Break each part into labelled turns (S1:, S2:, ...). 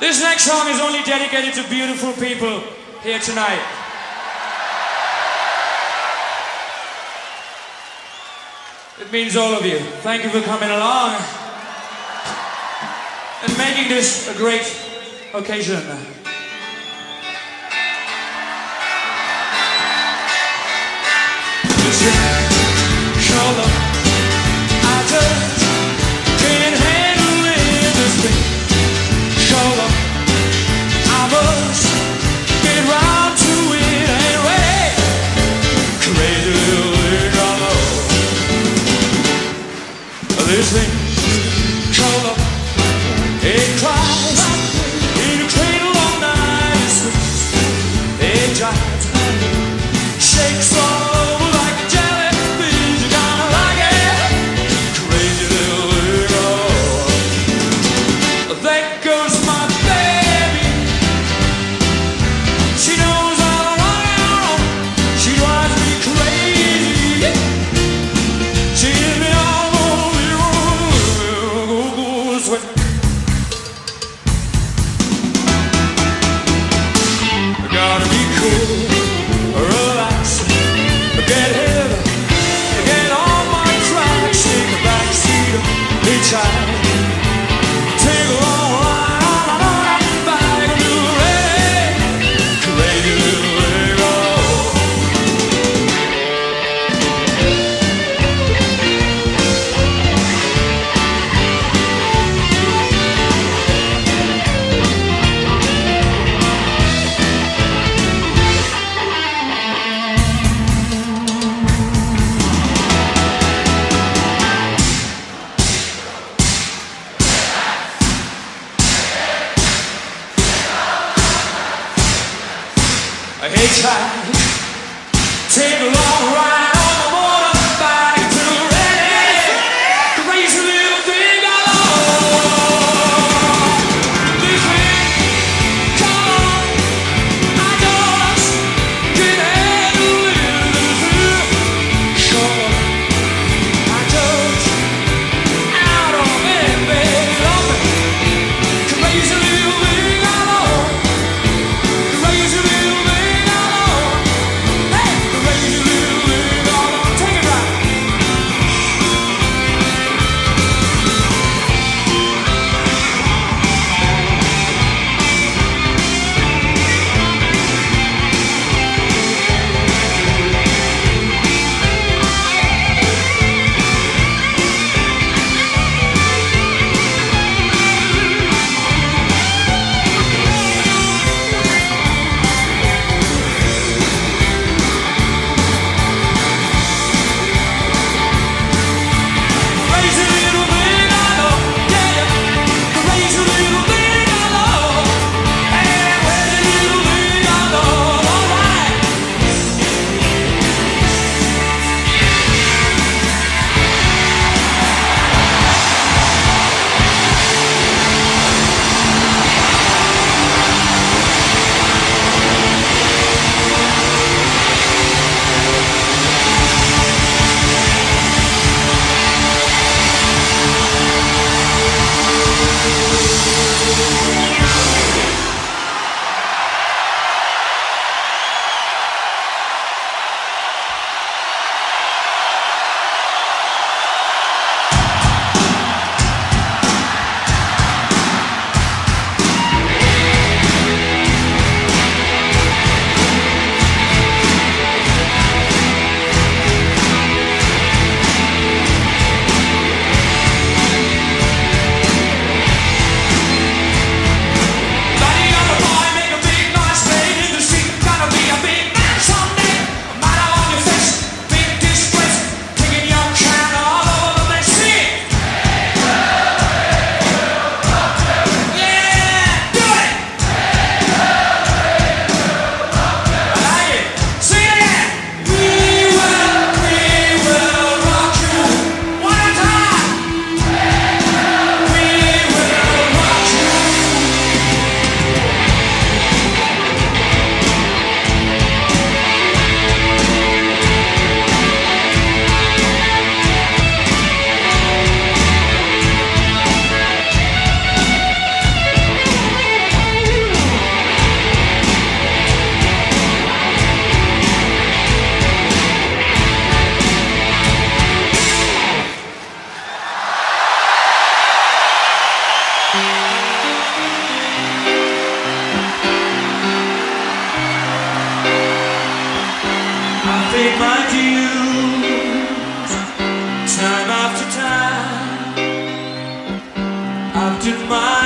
S1: This next song is only dedicated to beautiful people here tonight. It means all of you. Thank you for coming along and making this a great occasion. Show love, I just can't handle it this thing. Show love, I must get round to it anyway. Crazy little thing I love. This thing, show love, it cries in a cradle all night. It sweeps, it jives, shakes all over like a jellyfish. You gotta like it, crazy little girl. There goes my baby. She knows all around. She drives me crazy. She hit me all over the sweat. I gotta be cool, relax, get heavy, get on my tracks, take a back seat, hitchhike, take a long ride on my motorbike, and do it, crazy little a hitchhike, take a long ride on my motorbike to ready, crazy little thing I love. This thing, come on, I just can't handle it. This thing, sure, I just out of it, baby, love me. Crazy little thing I love. Crazy little thing I love.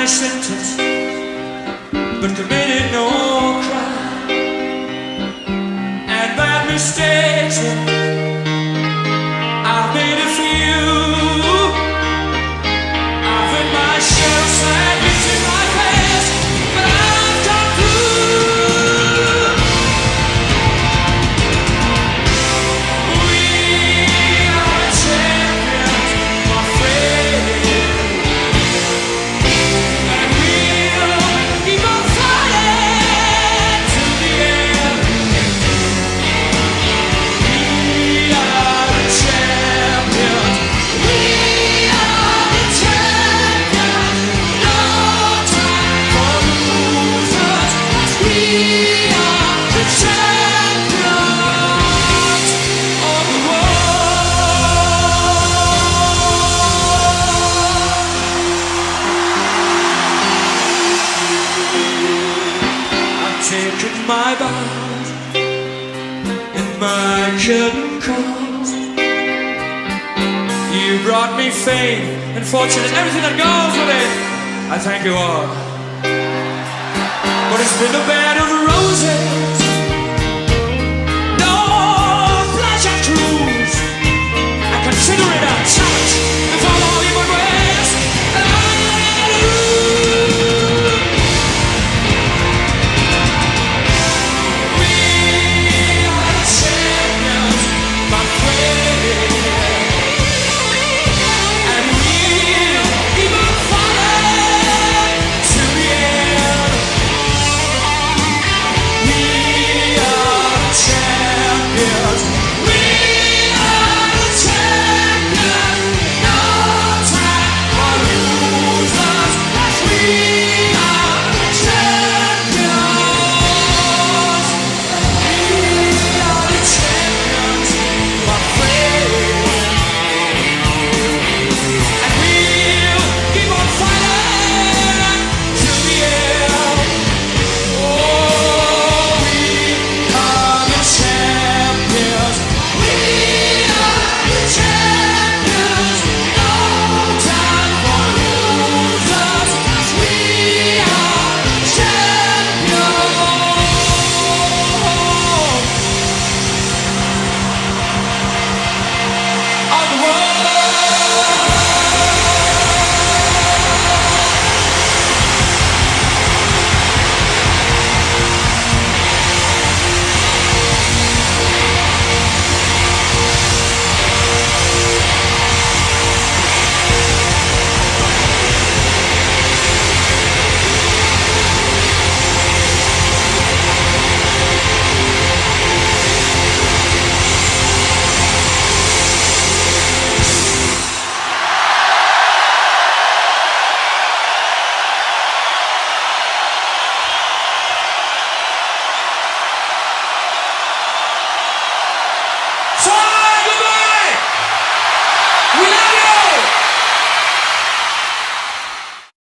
S1: my sentence, but committed no crime. And bad mistakes I've made a few. I've hit my shell, sad bits in my past, but I've come through. We are champions, my friend, and we'll keep on fighting till the end. We are the champions. We are the champions. No time for losers. We are the champions of the world. I've taken my bows and my curtain calls. You brought me fame and fortune and everything that goes with it. I thank you all. But it's been a bed of roses, no pleasure cruise. I consider it a